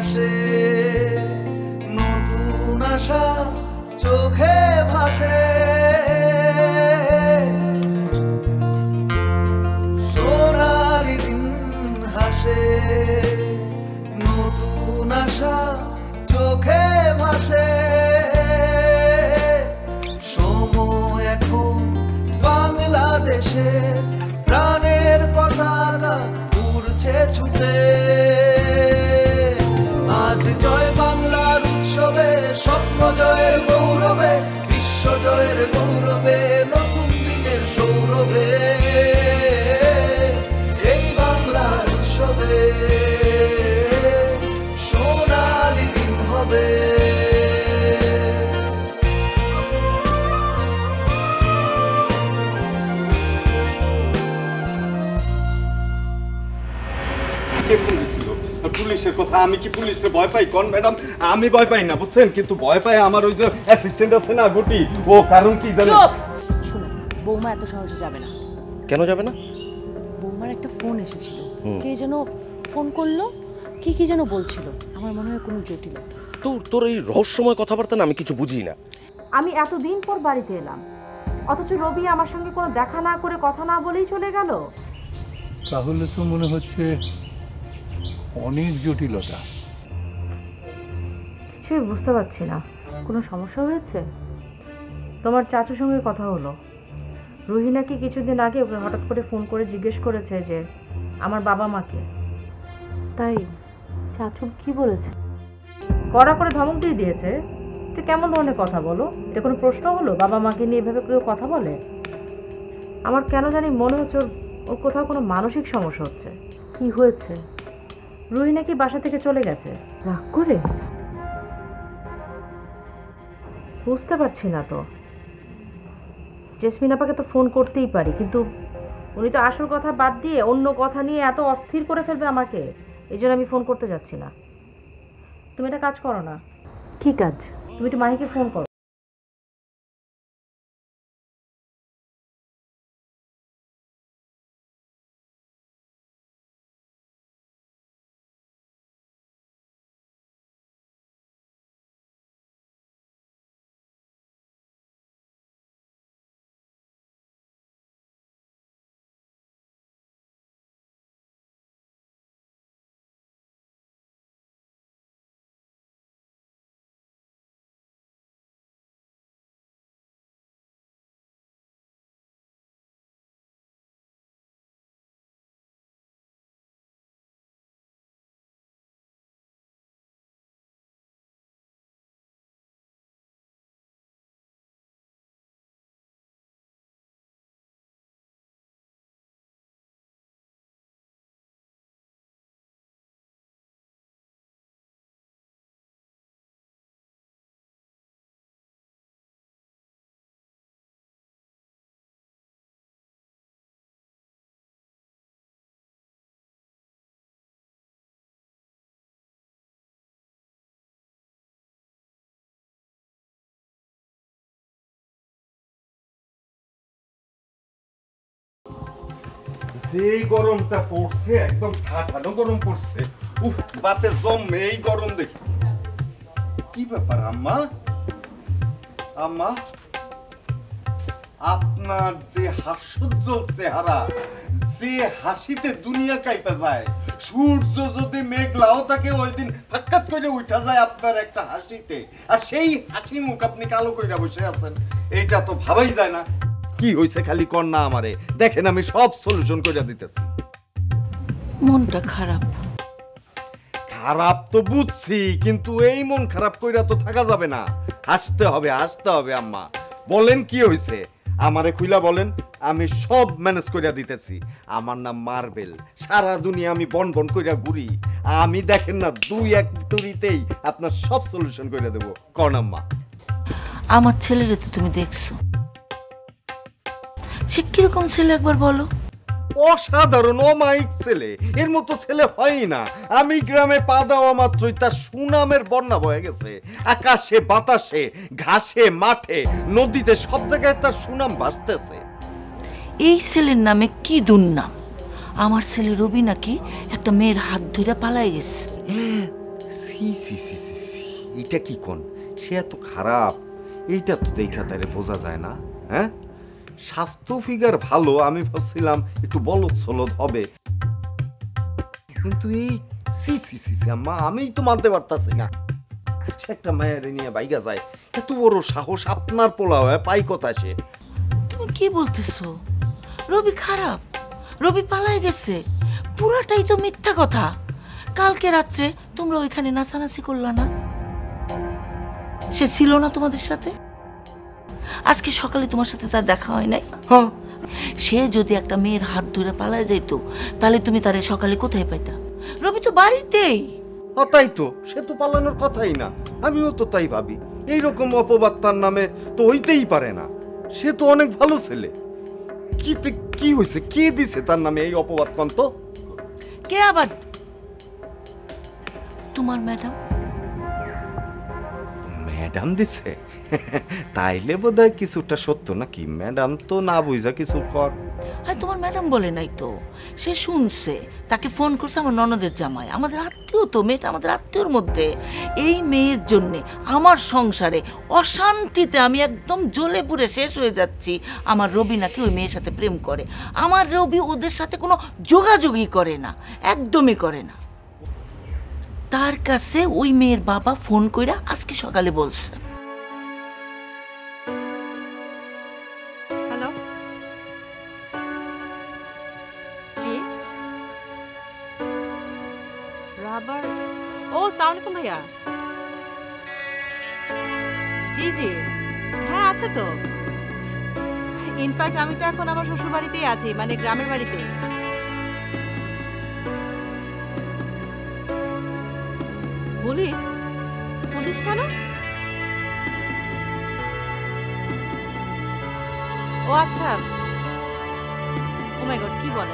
হাসে, নতুন আশা চোখে ভাসে, সোনালি দিন হাসে, নতুন আশা চোখে ভাসে। সময় এখন বাংলাদেশের প্রাণের পতাকা উড়ছে ছুটে। আজ জয় বাংলার উৎসবে, স্বপ্ন জয়ের গৌরবে, বিশ্ব জয়ের গৌরবে, নতুন দিনের সৌরভে, এই বাংলার উৎসবে সোনালি দিন হবে। পুলিশের কথা, আমি কি পুলিশকে ভয় পাই? কোন ম্যাডাম, আমি ভয় পাই না বুঝছেন, কিন্তু ভয় পাই আমার ওই যে অ্যাসিস্ট্যান্ট আছে না গুটি, ও কারণ কি জানেন? শুনো, বৌমা এত সহজে যাবে না। কেন যাবে না? বৌমার একটা ফোন এসেছিল, কে যেন ফোন করলো, কি যেন বলছিল, আমার মনে হয় কোনো জটিলতা। তোর এই রহস্যময় কথাবার্তা না আমি কিছু বুঝি না। আমি এতদিন পর বাড়িতে এলাম, অথচ রবি আমার সঙ্গে কোনো দেখা না করে কথা না বলেই চলে গেল। তাহলে তো মনে হচ্ছে অনেক জটিলতা। কিছুই বুঝতে পারছি না, কোনো সমস্যা হয়েছে? তোমার চাচুর সঙ্গে কথা হলো, রুহি নাকি কিছুদিন আগে ওকে হঠাৎ করে ফোন করে জিজ্ঞেস করেছে যে আমার বাবা মাকে। তাই চাচু কি বলেছে? কড়া করে ধমক দিয়ে দিয়েছে। এটা কেমন ধরনের কথা বলো? এটা কোনো প্রশ্ন হলো? বাবা মাকে নিয়ে এভাবে কেউ কথা বলে? আমার কেন জানি মনে হচ্ছে ওর কোথাও কোনো মানসিক সমস্যা হচ্ছে। কি হয়েছে? রুহি নাকি বাসা থেকে চলে গেছে রাগ করে? বুঝতে পারছি না তো। জেসমিন আপাকে তো ফোন করতেই পারি, কিন্তু উনি তো আসল কথা বাদ দিয়ে অন্য কথা নিয়ে এত অস্থির করে ফেলবে আমাকে, এই জন্য আমি ফোন করতে যাচ্ছি না। তুমি একটা কাজ করো না। কি কাজ? তুমি একটু মাহিকে ফোন করো। যে গরমটা পড়ছে, একদম ঠাঠানো গরম পড়ছে। উফ, বাপে জমে এই গরম দেখি। কি ব্যাপার আম্মা? আম্মা, আপনার যে হাস্যোজ্জ্বল চেহারা, যে হাসিতে দুনিয়া কাইপা যায়, সূর্য যদি মেঘলাও থাকে ওই দিন ফাক্কাত করে উঠা যায় আপনার একটা হাসিতে, আর সেই হাসি মুখ আপনি কালো কইরা বসে আছেন, এইটা তো ভাবাই যায় না। কি হইছে খালি কর না আমারে, দেখেন আমি সব সলিউশন কইরা দিতেছি। মনটা খারাপ। খারাপ তো বুঝছি, কিন্তু এই মন খারাপ কইরা তো থাকা যাবে না, হাসতে হবে, হাসতে হবে। আম্মা বলেন কি হইছে, আমারে খুইলা বলেন, আমি সব ম্যানেজ কইরা দিতেছি। আমার নাম মার্বেল, সারা দুনিয়া আমি বন বন কইরা ঘুরি, আমি দেখেন না 2-1 টুরিতেই আপনার সব সলিউশন কইরা দেব। কোন আম্মা? আমার ছেলেরে তো তুমি দেখছো, সে কিরকম ছেলে একবার বলো? অসাধারণ, অমায়িক ছেলে, এর মতো ছেলে হয় না। আমি গ্রামে পা দেওয়া মাত্রই তার সুনামের বন্যা বয়ে গেছে। আকাশে বাতাসে, ঘাসে মাঠে, নদীতে, সব জায়গায় তার সুনাম ভাসতেছে। এই ছেলের নামে কি দুর্নাম! আমার ছেলে রবি নাকি একটা মেয়ের হাত ধরে পালাই গেছে। ছি সি সি সি সি সি, এইটা কি কোন? সে এত খারাপ, এইটা তো দেখা তারে বোঝা যায় না। হ্যাঁ, স্বাস্থ্য ফিগার ভালো, আমি ভাবছিলাম একটু বলদ সলদ হবে, কিন্তু এই সি সি সি সি আম্মা, আমিই তো মানতে পারতাছি না। সে একটা মায়ের নিয়ে বাইগা যায়, এত বড় সাহস আপনার পোলা হয়, পাই কথা সে। তুমি কি বলতেছো? রবি খারাপ? রবি পালায় গেছে? পুরাটাই তো মিথ্যা কথা। কালকে রাত্রে তোমরা ওইখানে নাচানাচি করলা না? সে ছিল না তোমাদের সাথে? আজকে সকালে তোমার সাথে তার দেখা হয় নাই? হ্যাঁ, সে যদি একটা মেয়ের হাত ধরে পালায় যেত, তাহলে তুমি তারে সকালে কোথায় পাইতা? রবি তো বাড়িতেই। তাই তো, সে তো পালানোর কথাই না, আমিও তো তাই ভাবি। এইরকম অপবাদ তার নামে তো হইতেই পারে না, সে তো অনেক ভালো ছেলে। কি হয়েছে, কে দিছে তার নামে এই অপবাদ? কন্ত কে আবার? তোমার ম্যাডাম। ম্যাডাম দিছে? তাইলে বোধহয় কিছুটা সত্য নাকি? ম্যাডাম তো না বুঝা কিছু কর। হ্যাঁ, তোমার ম্যাডাম বলে নাই তো, সে শুনছে, তাকে ফোন করছে আমার ননদের জামাই, আমাদের আত্মীয় তো, মেয়েটা আমাদের আত্মীয়র মধ্যে। এই মেয়ের জন্যে আমার সংসারে অশান্তিতে আমি একদম জ্বলে পুড়ে শেষ হয়ে যাচ্ছি। আমার রবি নাকি ওই মেয়ের সাথে প্রেম করে। আমার রবি ওদের সাথে কোনো যোগাযোগই করে না, একদমই করে না। তার কাছে ওই মেয়ের বাবা ফোন কইরা আজকে সকালে বলছে। হ্যালো, জি রাবার। ও আসসালামু আলাইকুম ভাইয়া। জি জি, হ্যাঁ আছে তো। ইনফ্যাক্ট আমি তো এখন আমার শ্বশুর বাড়িতেই আছি, মানে গ্রামের বাড়িতে। পুলিশ? পুলিশ কেন? ও আচ্ছা, ও মাই গড, কি বলেন?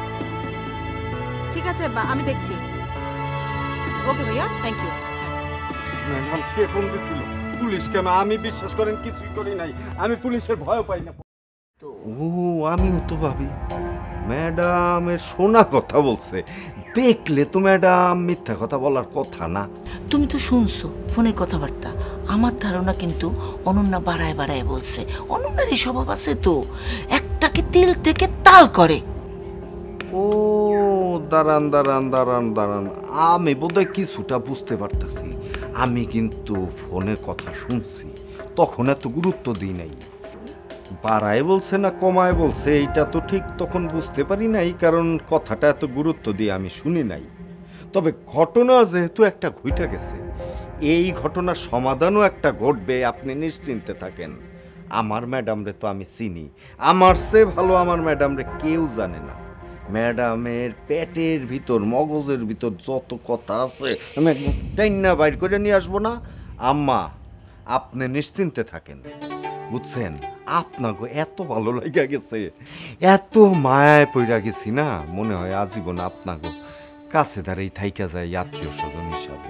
ঠিক আছে, আমি দেখছি। ওকে ভাইয়া, থ্যাংক ইউ। ম্যাডাম কে ফোন দিছিল? পুলিশ কেন? আমি বিশ্বাস করেন কিছুই করি নাই, আমি পুলিশের ভয় পাই না। ও, আমিও তো ভাবি ম্যাডামের শোনা কথা বলছে, দেখলে তো ম্যাডাম মিথ্যা কথা বলার কথা না। তুমি তো শুনছো ফোনের কথাবার্তা। আমার ধারণা কিন্তু অনন্যা বাড়ায় বাড়ায় বলছে। অনন্যার এই স্বভাব আছে তো, একটাকে তিল থেকে তাল করে। ও দাঁড়ান দাঁড়ান দাঁড়ান দাঁড়ান, আমি বোধহয় কিছুটা বুঝতে পারতেছি। আমি কিন্তু ফোনের কথা শুনছি, তখন এত গুরুত্ব দিই নাই। বাড়ায় বলছে না কমায় বলছে এইটা তো ঠিক তখন বুঝতে পারি নাই, কারণ কথাটা এত গুরুত্ব দিয়ে আমি শুনি নাই। তবে ঘটনা যেহেতু একটা ঘুইটা গেছে, এই ঘটনার সমাধানও একটা ঘটবে, আপনি নিশ্চিন্তে থাকেন। আমার ম্যাডামরে তো আমি চিনি, আমার চেয়ে ভালো আমার ম্যাডামরে কেউ জানে না। ম্যাডামের পেটের ভিতর, মগজের ভিতর যত কথা আছে আমি একদম টাইনা বাইর করে নিয়ে আসবো না। আম্মা, আপনি নিশ্চিন্তে থাকেন, বুঝছেন? আপনাকে এত ভালো লাগা গেছে, এত মায়ায় পইরা গেছি না, মনে হয় আজীবন আপনাকে কাছে দাঁড়িয়ে থাইকা যায় আত্মীয় স্বজন হিসাবে।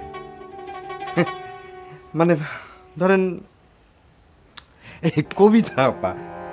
মানে ধরেন এই কবিতা আপা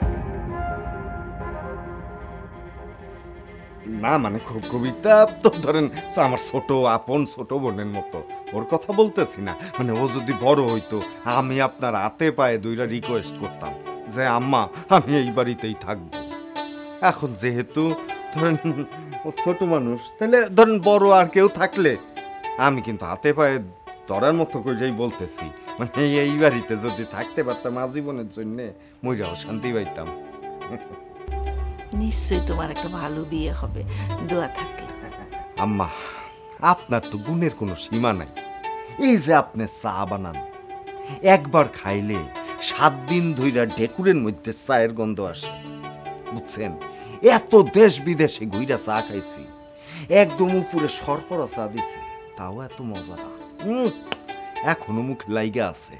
না, মানে কবিতা তো ধরেন আমার ছোট আপন ছোট বোনের মতো, ওর কথা বলতেছি না। মানে ও যদি বড় হইতো, আমি আপনার হাতে পায়ে দুইটা রিকোয়েস্ট করতাম যে আম্মা আমি এই বাড়িতেই থাকবো। এখন যেহেতু ধরেন ও ছোট মানুষ, তাহলে ধরেন বড় আর কেউ থাকলে আমি কিন্তু হাতে পায়ে ধরার মতো করেই বলতেছি, মানে এই বাড়িতে যদি থাকতে পারতাম আজীবনের জন্যে, মইরাও শান্তি পাইতাম। নিশ্চয়ই তোমার একটা ভালো বিয়ে হবে, দোয়া থাকলে। আম্মা, আপনার তো গুণের কোনো সীমা নাই। এই যে আপনি চা বানান, একবার খাইলে 7 দিন ধইরা ঢেকুরের মধ্যে চায়ের গন্ধ আসে, বুঝছেন? এত দেশ বিদেশে ঘুইরা চা খাইছি, একদম উপরে সরপরা চা দিছে, তাও এত মজা না, এখনো মুখে লাইগা আছে।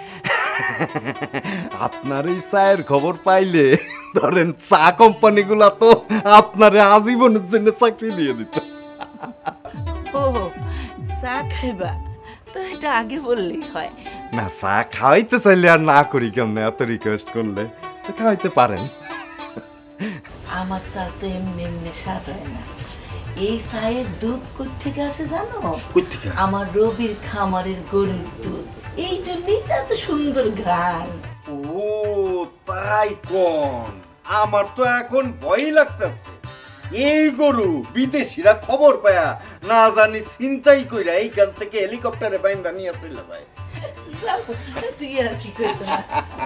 আপনার এই চায়ের খবর পাইলে ধরেন চা কোম্পানিগুলা তো আপনারে আজীবনের জন্য চাকরি দিয়ে দিত। ও, চা খাইবা তো এটা আগে বললেই হয়। না, চা খাওয়াইতে চাইলে আর না করি কেমনে? এত রিকোয়েস্ট করলে তো খাওয়াইতে পারেন। আমার চা তো এমনি এমনি স্বাদ হয় না, এই চায়ের দুধ কই থেকে আসে জানো? কই থেকে? আমার রবির খামারের গরুর দুধ। এই জন্যই তো এত সুন্দর ঘ্রাণ। ও তাই কোন, আমার তো এখন ভয় লাগতেছে। এই গরু বিদেশিরা খবর পায়া না জানি চিন্তাই কইরা এইখান থেকে হেলিকপ্টারে বাইন্দা নিয়ে চলে যায়। যাও, তুই আর কি করতে না।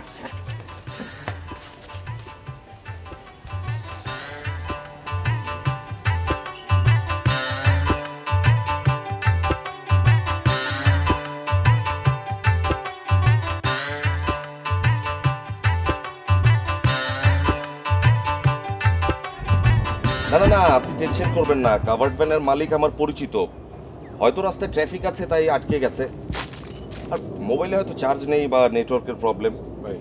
না না না, আপনি টেনশন করবেন না, কাভার্ড ভ্যানের মালিক আমার পরিচিত। হয়তো রাস্তায় ট্রাফিক আছে তাই আটকে গেছে, আর মোবাইলে হয়তো চার্জ নেই বা নেটওয়ার্কের প্রবলেম।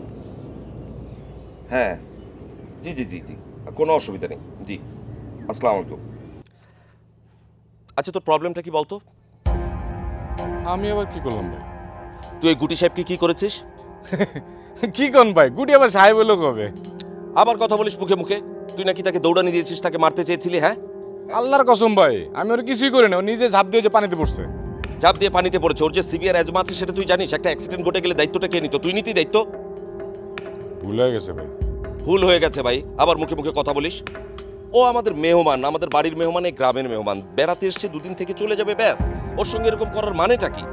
হ্যাঁ, জি জি জি জি, কোনো অসুবিধা নেই। জি, আসসালামু আলাইকুম। আচ্ছা, তোর প্রবলেমটা কি বলতো? আমি আবার কি করলাম ভাই? তুই এই গুটি সাহেবকে কি করেছিস? কি কোন ভাই, গুটি আবার সাহেব হলো কবে? আবার কথা বলিস মুখে মুখে। তুই নাকি তাকে দৌড়ানি দিয়েছিস, তাকে মারতে চেয়েছিলি? হ্যাঁ, আল্লাহর কসম ভাই, আমি ওর কিছুই করি না, ও নিজে ঝাঁপ দিয়ে যে পানিতে পড়ছে। চাপ দিয়ে পানিতে পড়েছে। ওর যে সিভিয়ার অ্যাজমা আছে সেটা তুই জানিস। একটা অ্যাক্সিডেন্ট ঘটে গেলে দায়িত্বটা কে নিত? তুই নিতি দায়িত্ব? ভুল হয়ে গেছে ভাই। ভুল হয়ে গেছে ভাই, আবার মুখে মুখে কথা বলিস। ও আমাদের মেহমান, আমাদের বাড়ির মেহমান, এই গ্রামের মেহমান। বেড়াতে এসছে, দুদিন থেকে চলে যাবে, ব্যাস। ওর সঙ্গে এরকম করার মানেটা কি?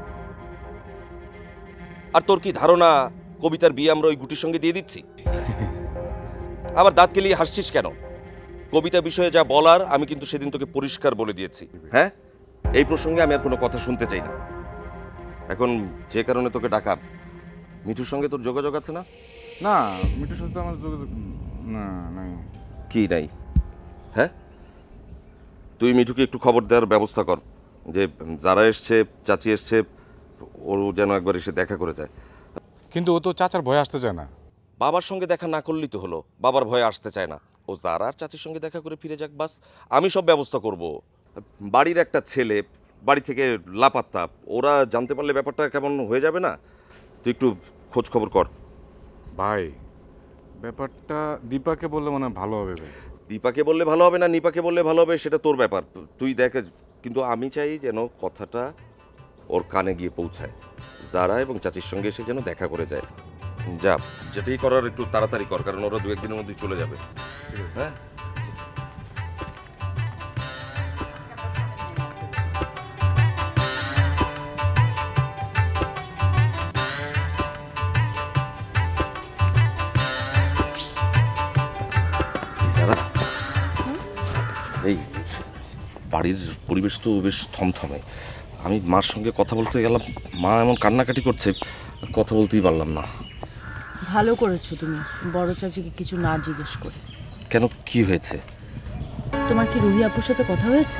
আর তোর কি ধারণা কবিতার বিয়ে আমরা ওই গুটির সঙ্গে দিয়ে দিচ্ছি? আবার দাঁত কেলিয়ে হাসছিস কেন? কবিতা বিষয়ে যা বলার আমি কিন্তু সেদিন তোকে পরিষ্কার বলে দিয়েছি। হ্যাঁ, এই প্রসঙ্গে আমি আর কোনো কথা শুনতে চাই না। এখন যে কারণে তোকে ডাকা, মিঠুর সঙ্গে তোর যোগাযোগ আছে না? না, মিঠুর সাথে আমার যোগাযোগ না, নাই। কি নাই? হ্যাঁ, তুই মিঠুকে একটু খবর দেওয়ার ব্যবস্থা কর যে যারা এসছে, চাচি এসছে, ওর যেন একবার এসে দেখা করে যায়। কিন্তু ও তো চাচার ভয়ে আসতে চায় না। বাবার সঙ্গে দেখা না করলেই তো হলো। বাবার ভয়ে আসতে চায় না, ও যারা আর চাচির সঙ্গে দেখা করে ফিরে যাক, বাস। আমি সব ব্যবস্থা করব। বাড়ির একটা ছেলে বাড়ি থেকে লাপাত্তা, ওরা জানতে পারলে ব্যাপারটা কেমন হয়ে যাবে না? তুই একটু খোঁজ খবর কর। ভাই, ব্যাপারটা দীপাকে বললে মনে হয় ভালো হবে ভাই। দীপাকে বললে ভালো হবে না নিপাকে বললে ভালো হবে সেটা তোর ব্যাপার, তুই দেখ। কিন্তু আমি চাই যেন কথাটা ওর কানে গিয়ে পৌঁছায়। যারা এবং চাচির সঙ্গে এসে যেন দেখা করে যায়। যা, যেটাই করার একটু তাড়াতাড়ি কর, কারণ ওরা দু একদিনের মধ্যেই চলে যাবে। হ্যাঁ, এই বাড়ির পরিবেশ তো বেশ থমথমে। আমি মার সঙ্গে কথা বলতে গেলাম, মা এমন কান্নাকাটি করছে, কথা বলতেই পারলাম না। ভালো করেছো তুমি বড় চাচিকে কিছু না জিজ্ঞেস করে। কেন, কি হয়েছে? তোমার কি রুহি আপুর সাথে কথা হয়েছে?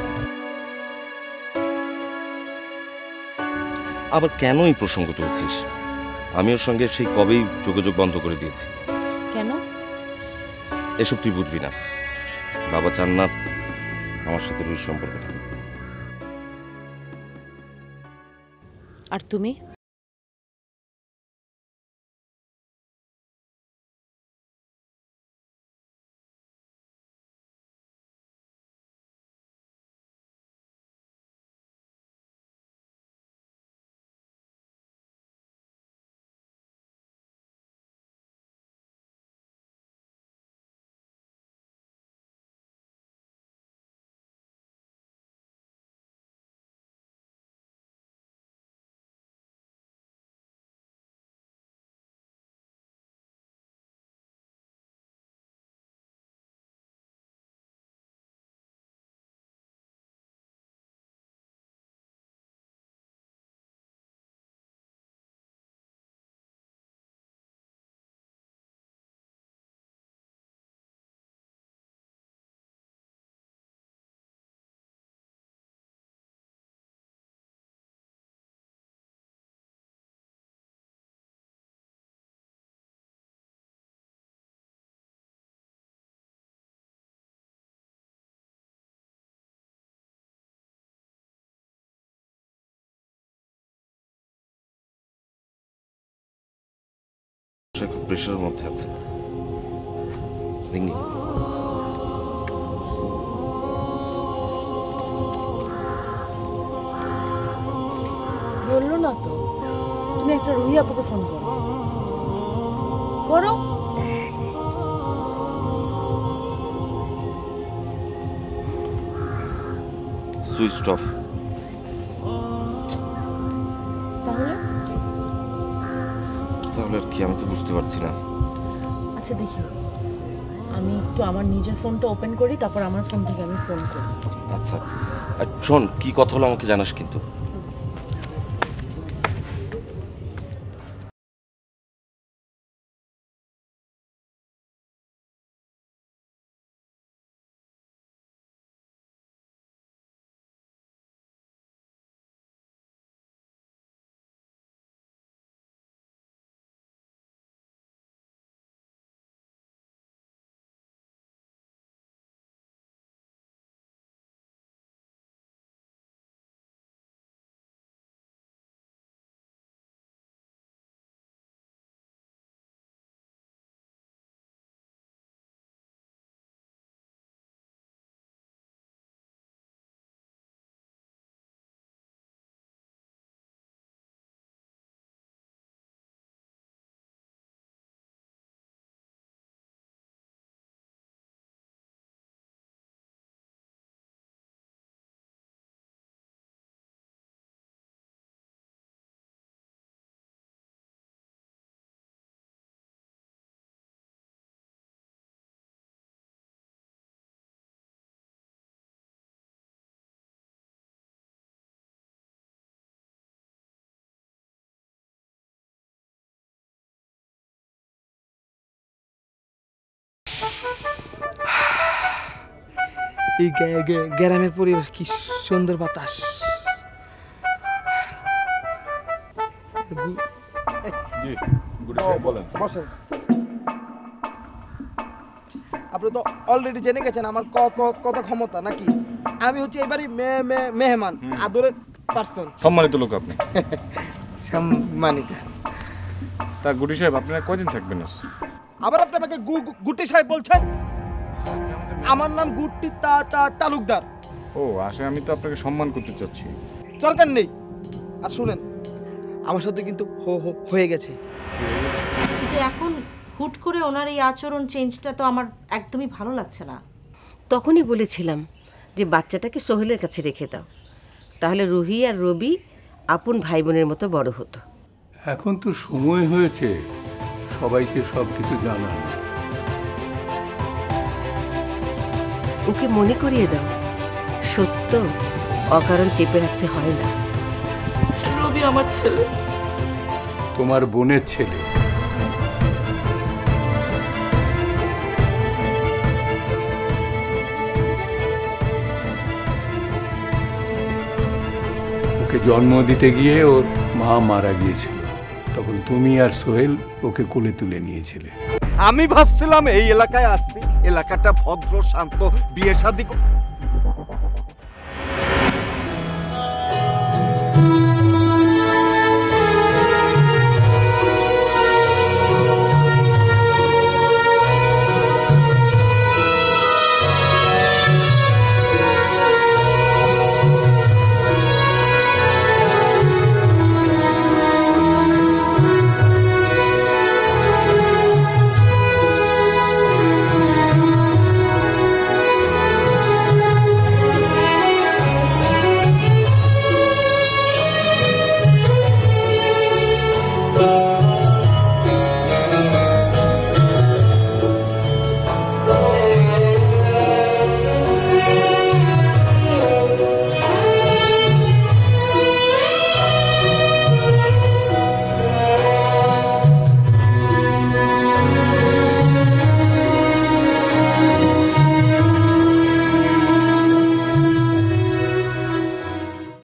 আবার কেন এই প্রসঙ্গ তুলছিস? আমি ওর সঙ্গে সেই কবেই যোগাযোগ বন্ধ করে দিয়েছি। কেন? এসব তুই বুঝবি না। বাবা চান না আমার সাথে রুহির সম্পর্ক থাকে। আর তুমি? সে খুব প্রেশারের মধ্যে আছে। রিঙ্গি, বললো না তো, তুমি একটা রুহি আপুকে ফোন করো। করো। Switch off. তাহলে তাহলে আর কি, আমি তো বুঝতে পারছি না। আচ্ছা দেখি, আমি একটু আমার নিজের ফোনটা ওপেন করি, তারপর আমার ফোন থেকে আমি ফোন করি। আচ্ছা, আর শোন, কি কথা হলো আমাকে জানাস কিন্তু। এই গ্রামের পরিবেশ, কি সুন্দর বাতাস। বসেন। আপনি তো অলরেডি জেনে গেছেন আমার কত ক্ষমতা, নাকি? আমি হচ্ছে এবারই মেহমান, আদরের পার্সন। সম্মানিত লোক আপনি। সম্মানিত। তা গুটি সাহেব, আপনারা কয়দিন থাকবেন? আবার আপনি আমাকে গুটি সাহেব বলছেন? আমার নাম গুটি তালুকদার। ও, আসলে আমি তো আপনাকে সম্মান করতে চাচ্ছি। দরকার নেই। আর শুনেন, আমার সাথে কিন্তু হয়ে গেছে। কিন্তু এখন হুট করে ওনার এই আচরণ চেঞ্জটা তো আমার একদমই ভালো লাগছে না। তখনই বলেছিলাম যে বাচ্চাটাকে সোহেলের কাছে রেখে দাও, তাহলে রুহি আর রবি আপন ভাই বোনের মতো বড় হতো। এখন তো সময় হয়েছে সবাইকে সব কিছু জানার। ওকে মনে করিয়ে দাও, সত্য অকারণ চেপে রাখতে হয় না। রবি আমার ছেলে, তোমার বোনের ছেলে। ওকে জন্ম দিতে গিয়ে ওর মা মারা গিয়েছিল, তখন তুমি আর সোহেল ওকে কোলে তুলে নিয়েছিলে। আমি ভাবছিলাম এই এলাকায় আসছি, এলাকাটা ভদ্র শান্ত, বিয়ে শাদী